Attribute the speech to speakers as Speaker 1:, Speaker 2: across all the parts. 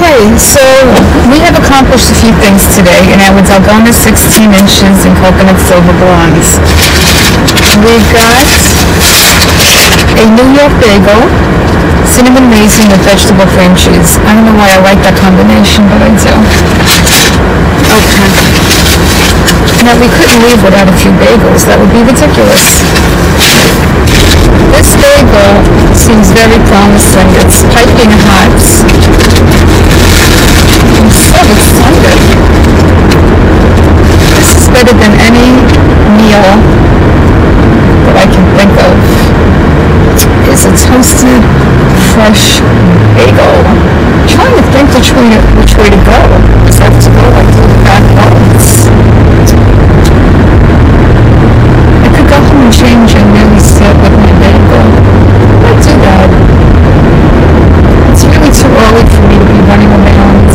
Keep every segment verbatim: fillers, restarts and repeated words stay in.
Speaker 1: Okay, so we have accomplished a few things today in our Dalgona sixteen inches and coconut silver blondes. We got a New York Bagel, cinnamon raisin with vegetable cream cheese. I don't know why I like that combination, but I do. Okay. Now we couldn't leave without a few bagels. That would be ridiculous. This bagel seems very promising. It's piping hot. I'm so excited. This is better than any meal that I can think of. It's a toasted, fresh bagel. I'm trying to think which way to, which way to go. Does that have to go like to the back roads? I could go home and change and really sit with my bagel. I might do that. It's really too early for me to be running around.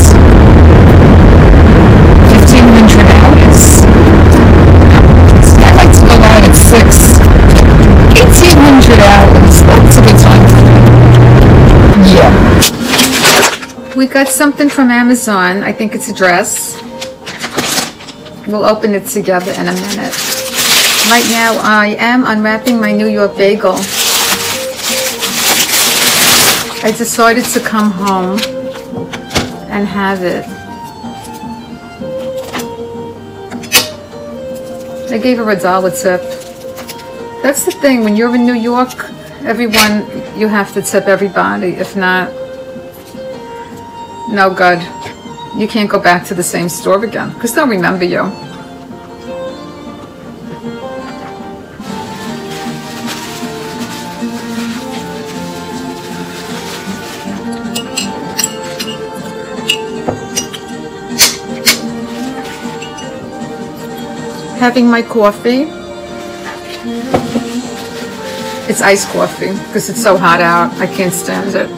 Speaker 1: fifteen hundred hours. I like to go out at six. eighteen hundred hours. That's a good time. Yeah. We got something from Amazon. I think it's a dress. We'll open it together in a minute. Right now I am unwrapping my New York Bagel. I decided to come home and have it. I gave her a dollar tip. That's the thing, when you're in New York, everyone, you have to tip everybody. If not, no good. You can't go back to the same store again because they'll remember you. Having my coffee. It's iced coffee because it's so hot out. I can't stand it.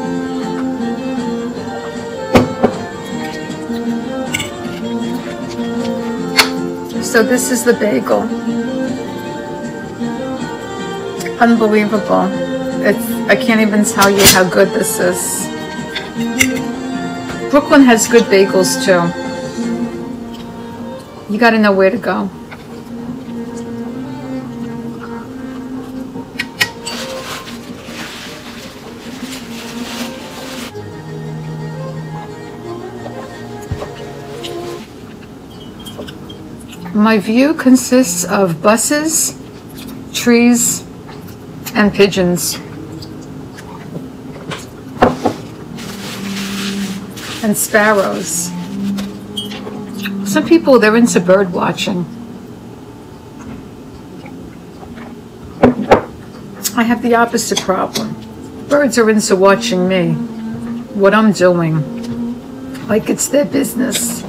Speaker 1: So this is the bagel. Unbelievable. It's, I can't even tell you how good this is. Brooklyn has good bagels too. You gotta know where to go. My view consists of buses, trees, and pigeons. And sparrows. Some people, they're into bird watching. I have the opposite problem. Birds are into watching me, what I'm doing, like it's their business.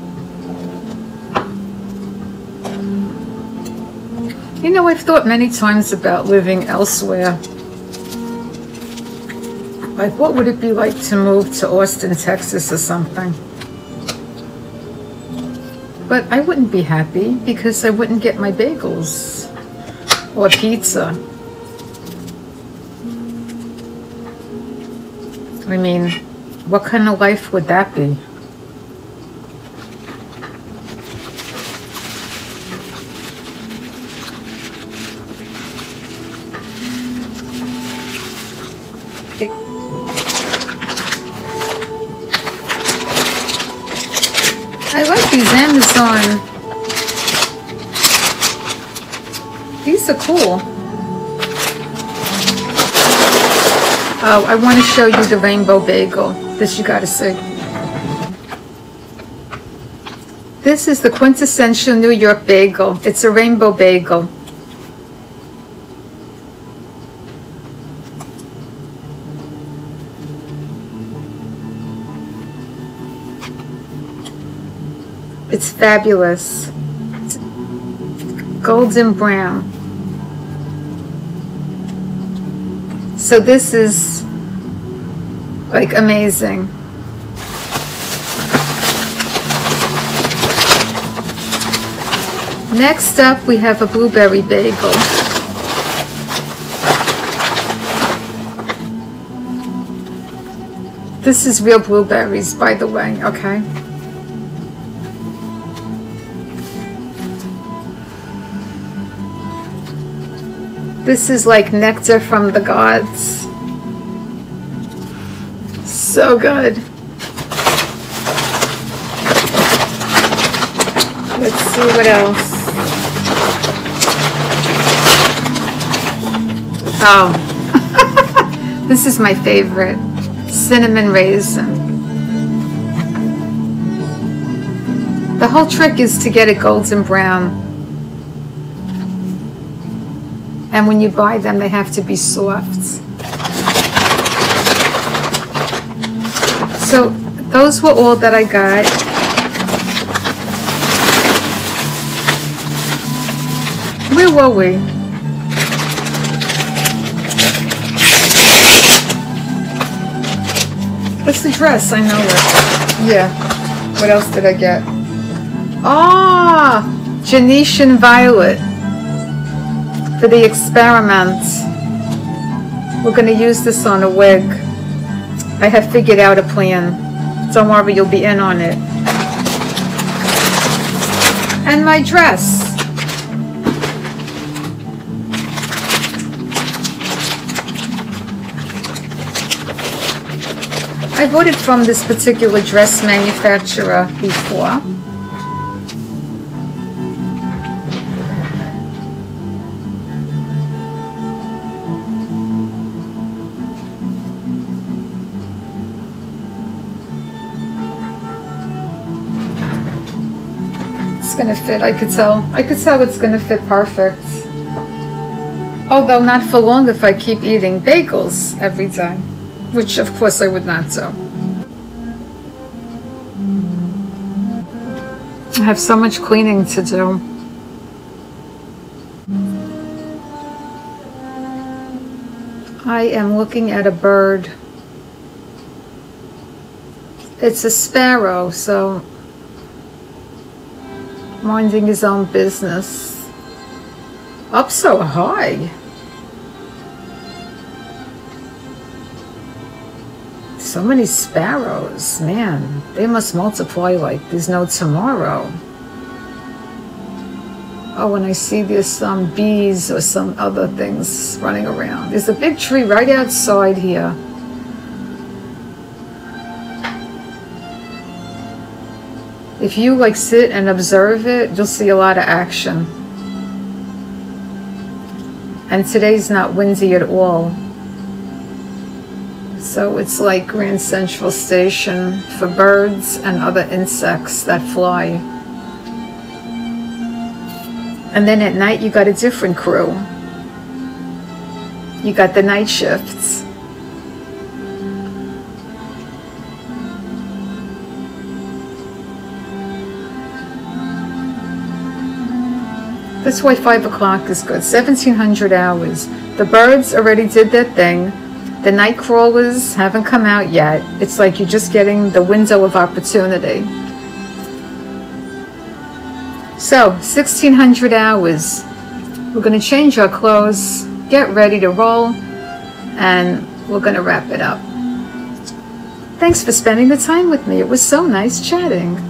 Speaker 1: You know, I've thought many times about living elsewhere. Like, what would it be like to move to Austin, Texas or something? But I wouldn't be happy because I wouldn't get my bagels or pizza. I mean, what kind of life would that be? I like these Amazon. These are cool. Oh, I want to show you the rainbow bagel. This you gotta see. This is the quintessential New York bagel. It's a rainbow bagel. It's fabulous. It's golden brown. So this is like amazing. Next up we have a blueberry bagel. This is real blueberries, by the way, okay? This is like nectar from the gods. So good. Let's see what else. Oh, this is my favorite. Cinnamon raisin. The whole trick is to get it golden brown. And when you buy them, they have to be soft. So those were all that I got. Where were we? What's the dress? I know it. Yeah. What else did I get? Ah, Genetian Violet for the experiment. We're going to use this on a wig. I have figured out a plan. Don't worry, you'll be in on it. And my dress. I bought it from this particular dress manufacturer before. It's gonna fit, I could tell. I could tell it's gonna fit perfect. Although not for long if I keep eating bagels every day. Which, of course, I would not do. I have so much cleaning to do. I am looking at a bird. It's a sparrow, so minding his own business. Up so high. So many sparrows, man, they must multiply like there's no tomorrow. Oh, and I see there's some bees or some other things running around. There's a big tree right outside here. If you like sit and observe it, you'll see a lot of action. And today's not windy at all. So it's like Grand Central Station for birds and other insects that fly. And then at night you got a different crew. You got the night shifts. That's why five o'clock is good. seventeen hundred hours. The birds already did their thing. The night crawlers haven't come out yet. It's like you're just getting the window of opportunity. So, sixteen hundred hours. We're going to change our clothes, get ready to roll, and we're going to wrap it up. Thanks for spending the time with me. It was so nice chatting.